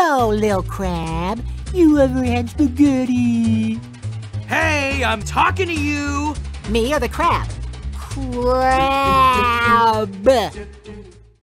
So, Lil Crab, you ever had spaghetti? Hey, I'm talking to you! Me or the crab? Crab!